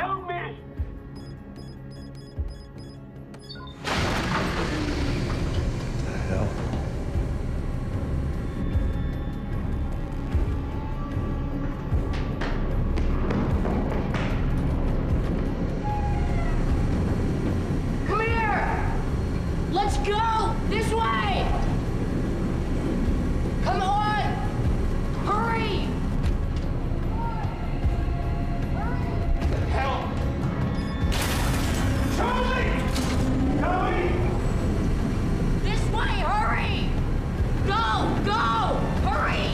Help me! What the hell? Come here! Let's go! This way! Come on! Hurry! Help! Charlie! Charlie! This way! Hurry! Go! Go! Hurry!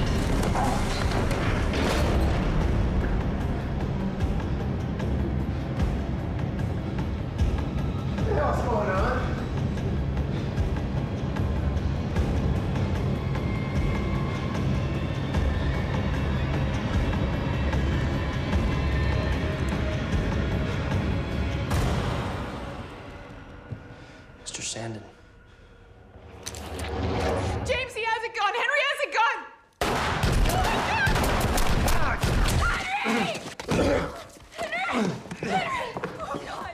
What the hell's going on? Mr. Sandin. James, he has a gun! Henry has a gun! Oh, God!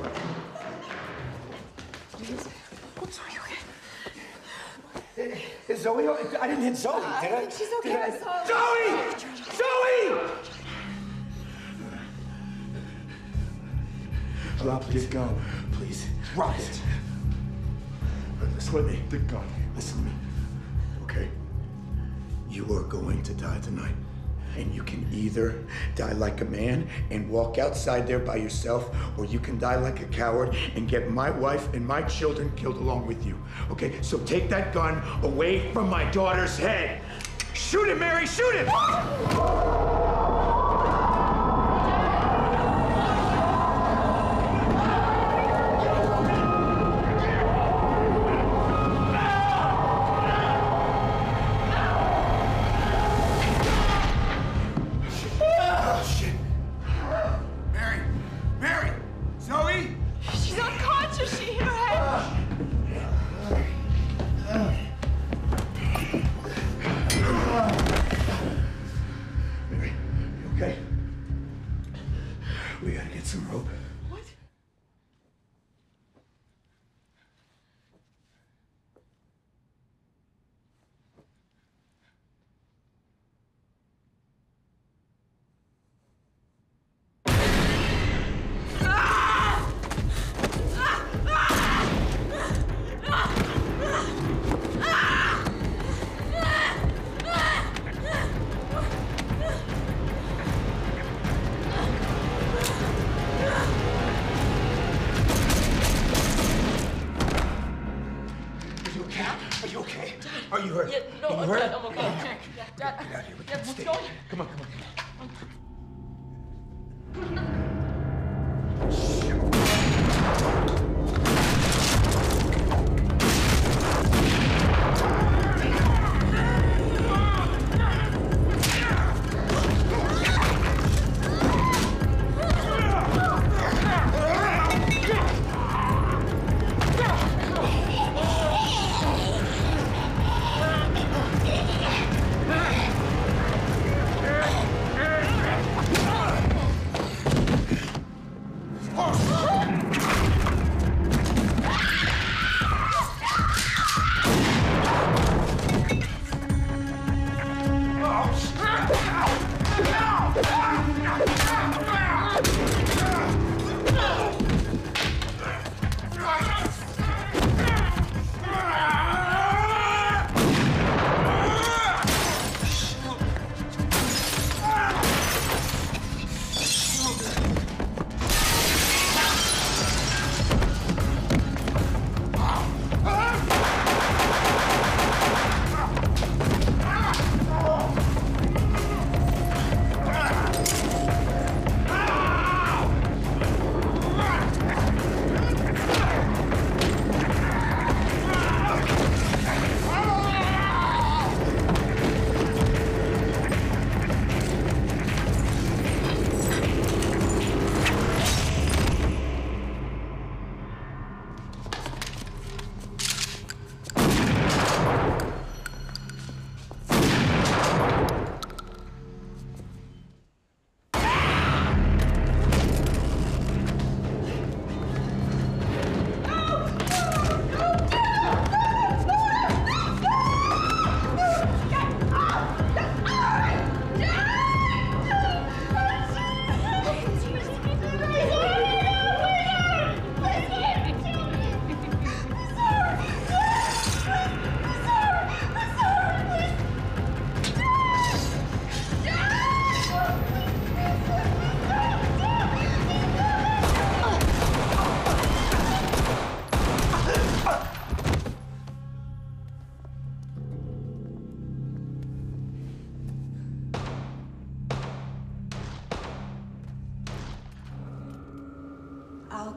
Is Zoe? I didn't hit Zoe, did I? She's okay. Zoe! Zoe! Drop your gun, please. Drop it. Listen to me. The gun. Listen to me. Okay? You are going to die tonight. And you can either die like a man and walk outside there by yourself, or you can die like a coward and get my wife and my children killed along with you. Okay? So take that gun away from my daughter's head. Shoot him, Mary! Shoot him! She's unconscious. She hit her head. Mary, you okay? We gotta get some rope. What? Are you okay? Are you hurt? Yeah, no, Are you hurt? Dad, I'm okay. Dad, Get out of here with that what's stick. going on? Come on.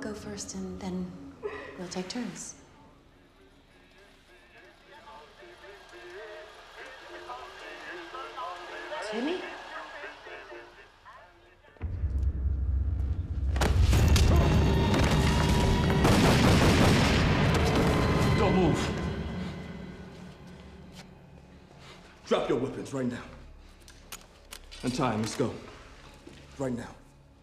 go first and then we'll take turns. Timmy? Don't move. Drop your weapons right now. Untie him. Let's go. Right now.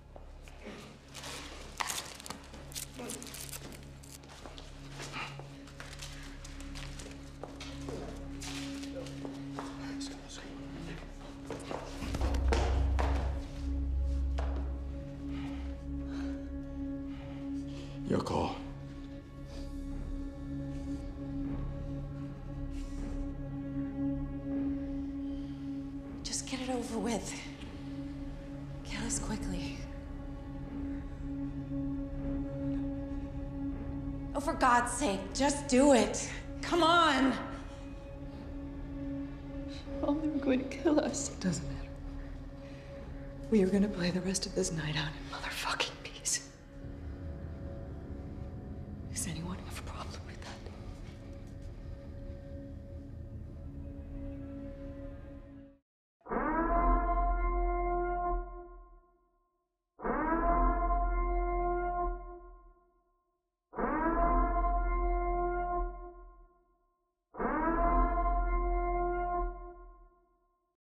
Your call. Just get it over with. Kill us quickly. Oh, for God's sake, just do it. Come on. Oh, they were going to kill us. It doesn't matter. We are gonna play the rest of this night out in motherfucking peace. Has anyone ever